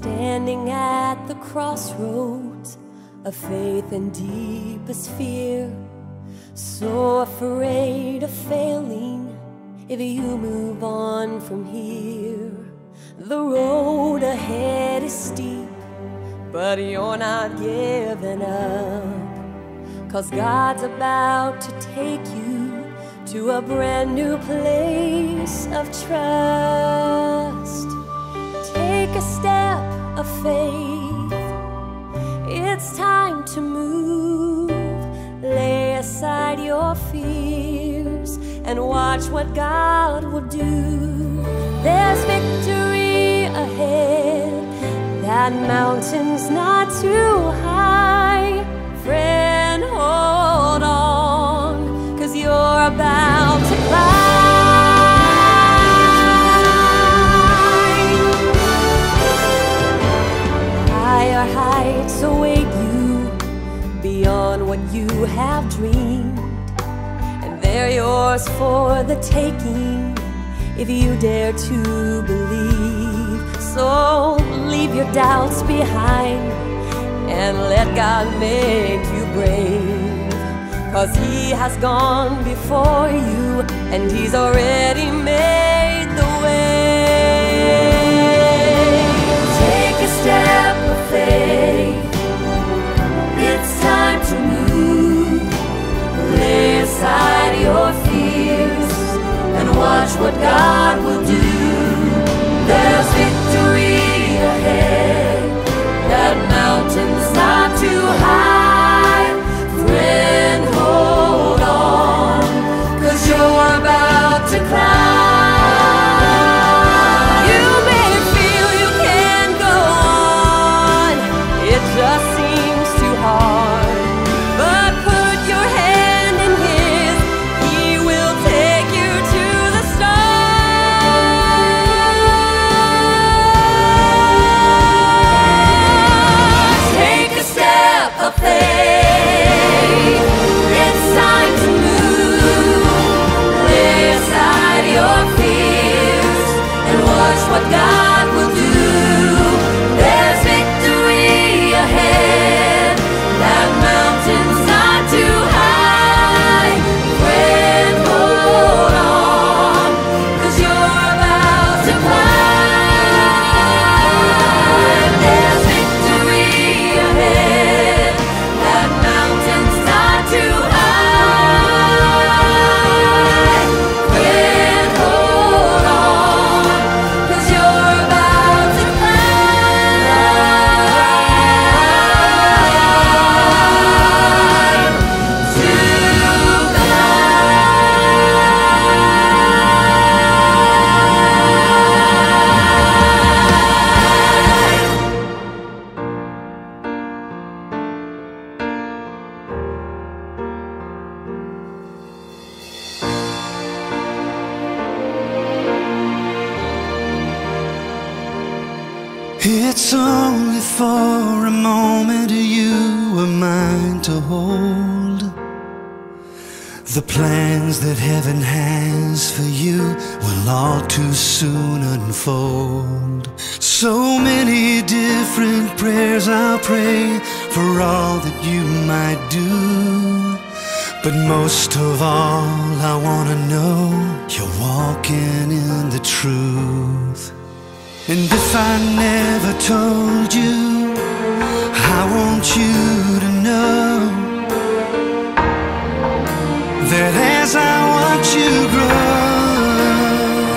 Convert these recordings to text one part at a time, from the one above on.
standing at the crossroads of faith and deepest fear, so afraid of failing if you move on from here. The road ahead is steep, but you're not giving up, 'cause God's about to take you to a brand new place of trust. Take a step of faith, it's time to move. Lay aside your fears and watch what God will do. There's victory ahead, that mountain's not too high. Friend, hold on, 'cause you're about to climb. Higher heights await you beyond what you have dreamed, and they're yours for the taking if you dare to believe. So leave your doubts behind and let God make you brave, 'cause He has gone before you and He's already made the way. Take a step of faith, it's time to move. Lay aside your fears and watch what God will do. There's victory ahead, that mountain's not too high. Friend, hold on, 'cause you're about to climb. You may feel you can't go on, it just seems too hard, but put your hand in His, He will take you to the stars. Take a step of faith, it's time to move. Lay aside your fears and watch what God will do. There's victory ahead, that mountain's not too high. Friend, hold on, 'cause you're about to climb. There's victory ahead, that mountain's not too high. Friend, hold on, 'cause you're about to It's only for a moment you are mine to hold. The plans that heaven has for you will all too soon unfold. So many different prayers I'll pray for all that you might do, but most of all I wanna know you're walking in the truth. And if I never told you, I want you to know that as I watch you grow,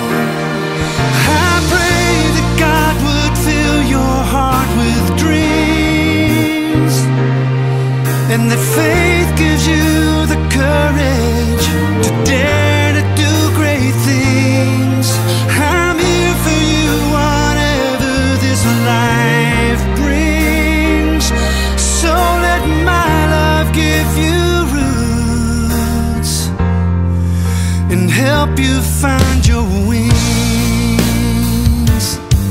I pray that God would fill your heart with dreams, and that faith gives you the courage to dare to do great things. I'm here for you, whatever this life brings. So let my love give you roots and help you find your wings.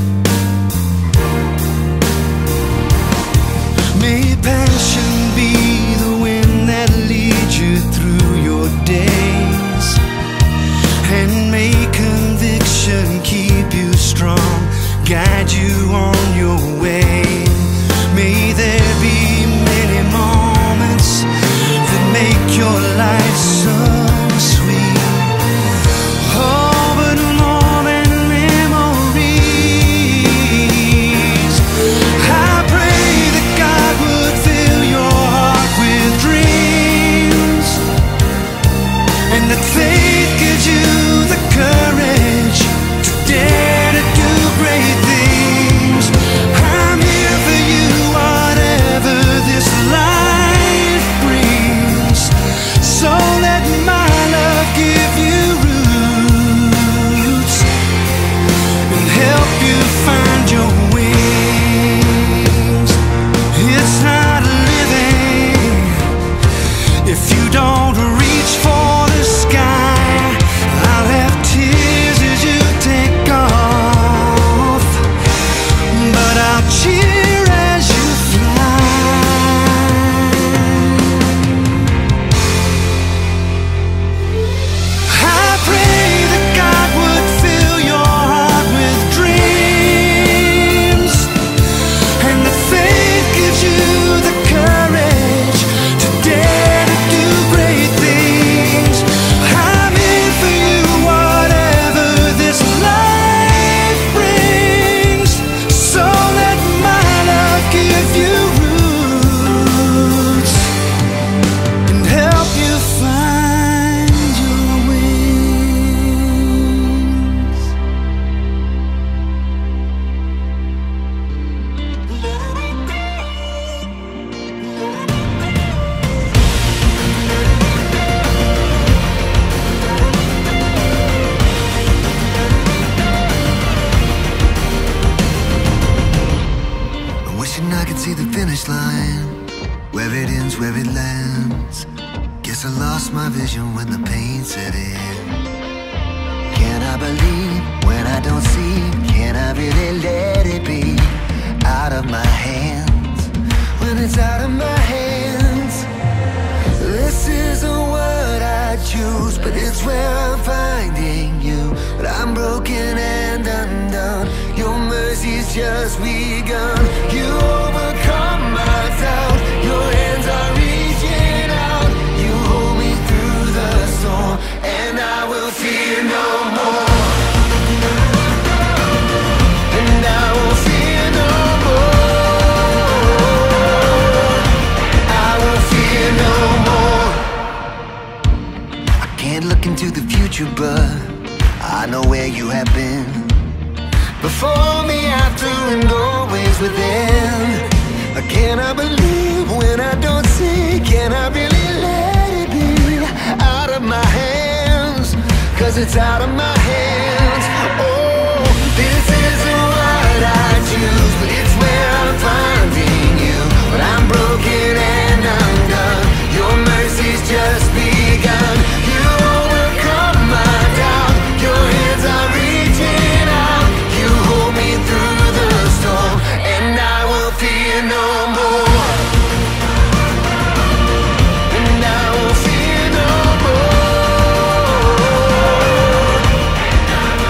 May passion be the wind that leads you through your days, and may conviction keep you strong, guide you on your way. May there be many moments that make your life so sweet. Oh, but more than memories, I pray that God would fill your heart with dreams, and that faith gives you the courage to dare to do great things. I'm here for you, whatever this life brings. So let my love give you roots and help you find your wings. It's not living if you don't reach for the sky. I'll have tears as you take off, but I'll cheer as you fly. I pray that God would fill your heart with dreams, and that faith gives you the courage to dare to do great things. I'm here for you, whatever this life brings. So let my love give you roots and help you find your wings. I'm wishing I could see the finish line, where it ends, where it lands. Guess I lost my vision when the pain set in. Can I believe when I don't see? Can I really let it be out of my hands? When it's out of my hands, this isn't what I choose, but it's where I'm finding you. But I'm broken and undone, your mercy's just begun. You overcome my doubt, your hands are reaching out. You hold me through the storm, and I will fear no more. And I will fear no more. I will fear no more. I can't look into the future, but I know where you have been. Before me, after, and always within. Can I believe when I don't see? Can I really let it be out of my hands? 'Cause it's out of my hands. Oh, this isn't what I choose, but it's where I'm finding you. But I'm broken and undone, your mercy's just begun. You overcome my doubt, your hands are reaching out. You hold me through the storm, and I will fear no more. And I will fear no more.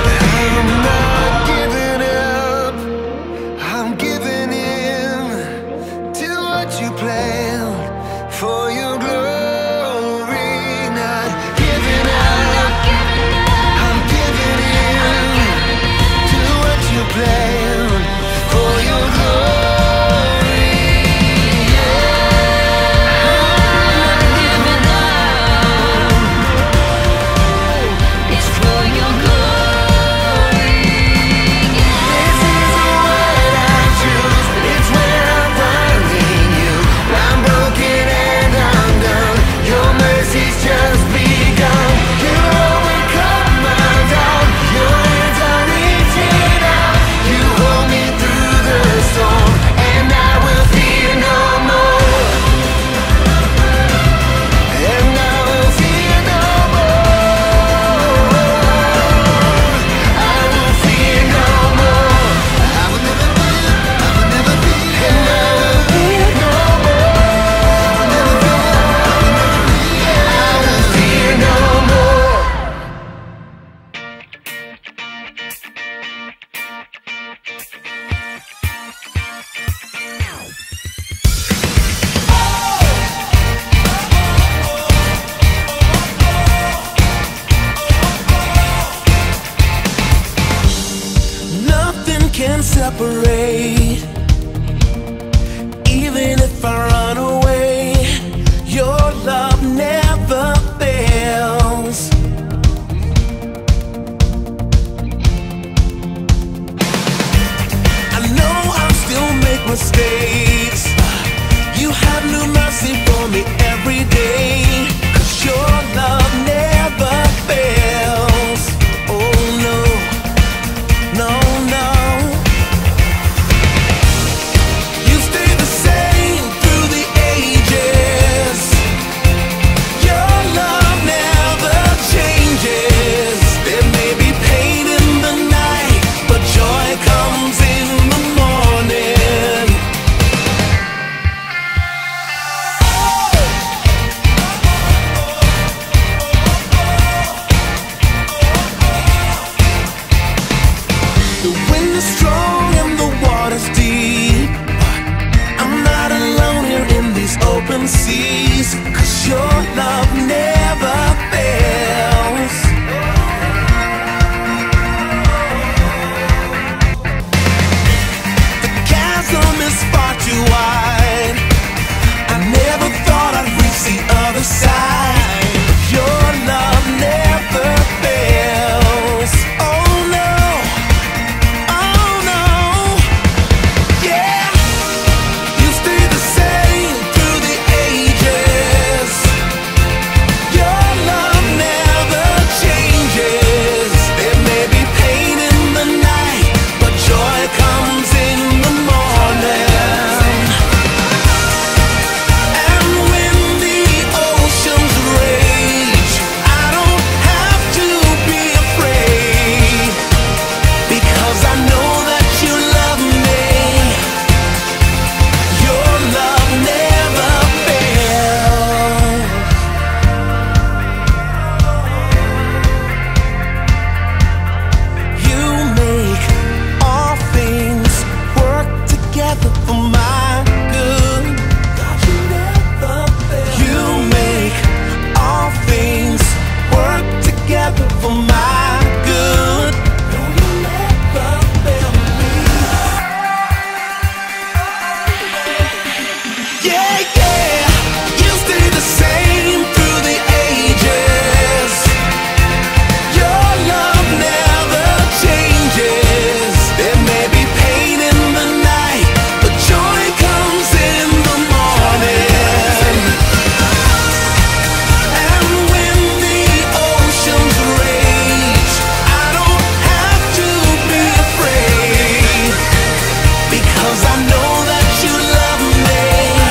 'cause I know that you love me.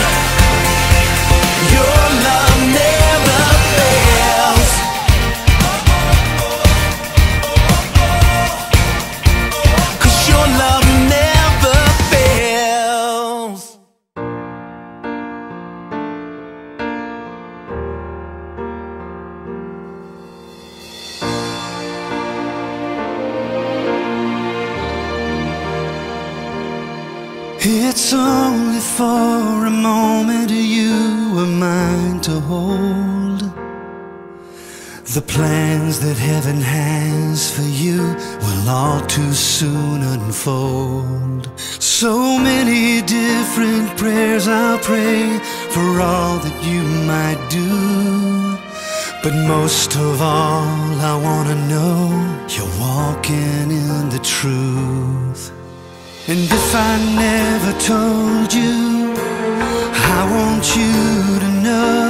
Your love never fails. 'Cause your love never fails. It's only for a moment you were mine to hold. The plans that heaven has for you will all too soon unfold. So many different prayers I'll pray for all that you might do. But most of all, I wanna know you're walking in the truth. And if I never told you, I want you to know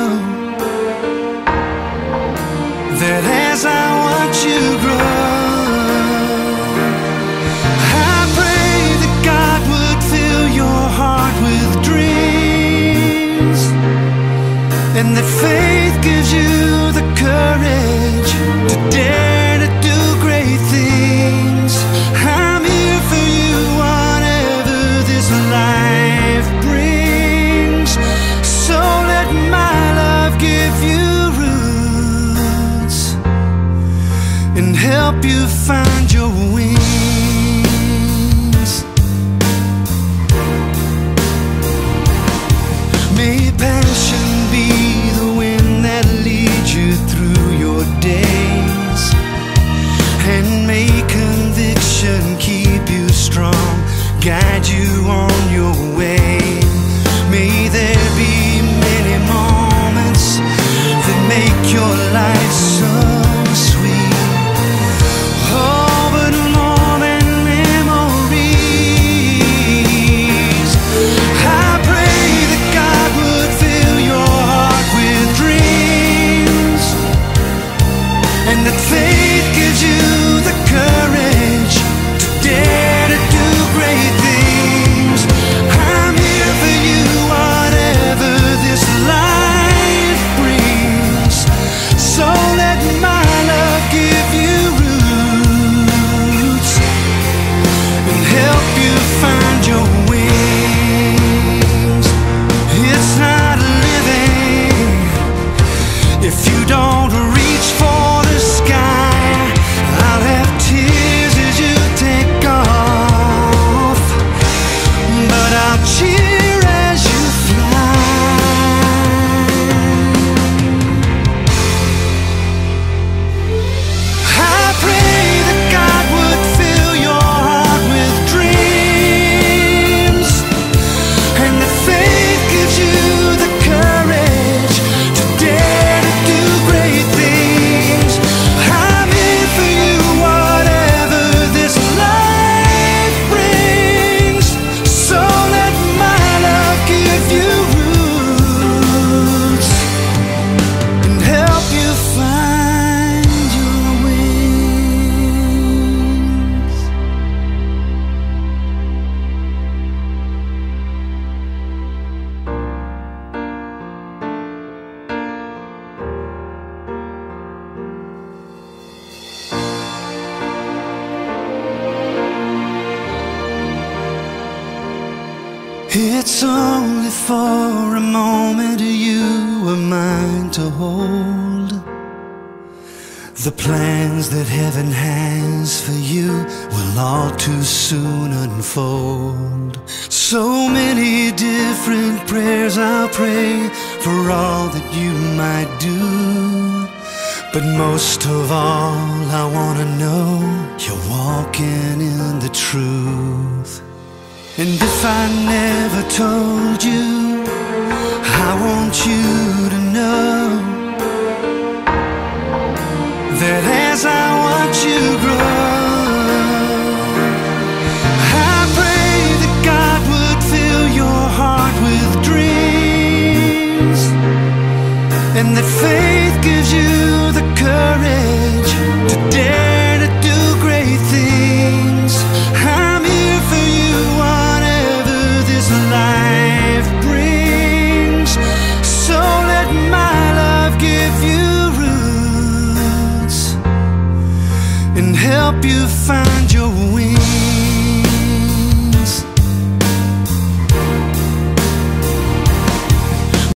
that as I watch you grow, I pray that God would fill your heart with dreams, and that faith gives you the courage to dare to do great things. I'm here for you, whatever this life brings. So let my love give you roots and help you find your wings. May passion be the wind that leads you through your days, and may conviction keep you strong, guide you on your way. May there be many moments that make your life so sweet. Oh, but more than memories, I pray that God would fill your heart with dreams, and that faith gives you the courage to dare to do great things. I'm here for you, whatever this life brings. So let my love give you roots and help you find your wings. It's not living if you don't reach for the sky. I'll have tears as you take off, but I'll cheer as you fly. I pray that God would fill your heart with dreams, and that faith gives you the courage to dare to do great things. I'm here for you, whatever this life brings. So let my love give you roots and help you find your wings. It's only for a moment you were mine to hold. The plans that heaven has for you will all too soon unfold. So many different prayers I'll pray for all that you might do. But most of all, I wanna know you're walking in the truth. And if I never told you, I want you to know that as I watch you grow, I pray that God would fill your heart with dreams, and that faith gives you the courage to dare to do great things. I'm here for you, whatever help you find your wings.